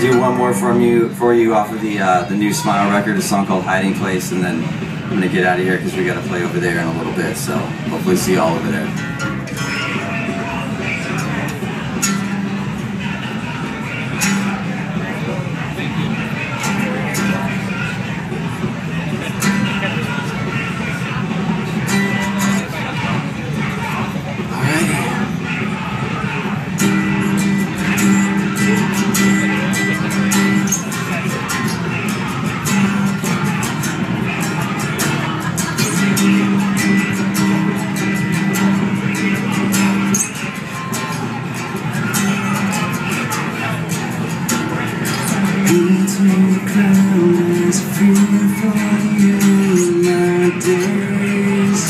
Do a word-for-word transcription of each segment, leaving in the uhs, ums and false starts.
do one more from you for you off of the uh, the new Smile record, a song called Hiding Place, and then I'm gonna get out of here because we got to play over there in a little bit. So hopefully see you all over there. Into the cloud as fear for you in my days.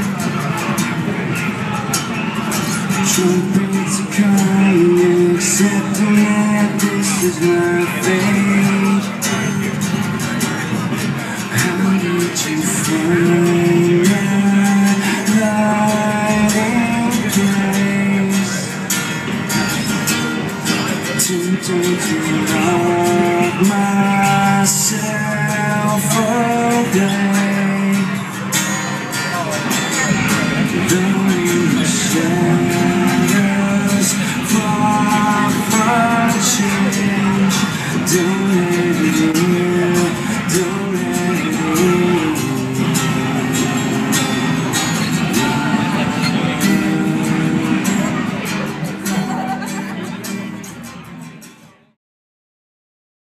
Trumpets are calling, accepting that this is my fate. How did you find my hiding place? Tempted to love myself away.